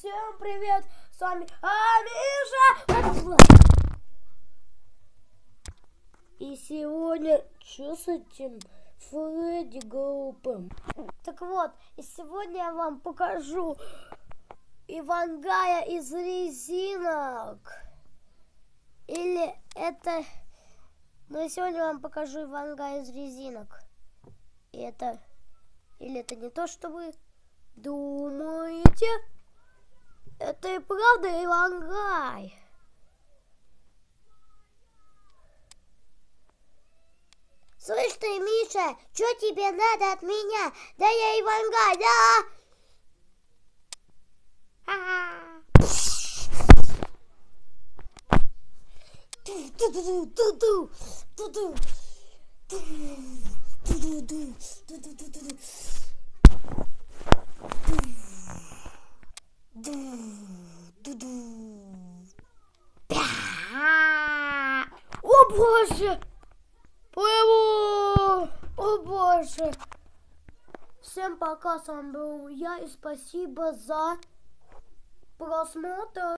Всем привет, с вами Амиша. И сегодня что с этим Фредди глупым? Так вот, и сегодня я вам покажу Ивангая из резинок. Или это... Но сегодня я вам покажу Ивангая из резинок. И это... Или это не то, что вы думаете? Это и правда Ивангай. Слышь ты, Миша, что тебе надо от меня? Да я Ивангай, да? О боже! Плыву! О боже! Всем пока, с вами был я, и спасибо за просмотр.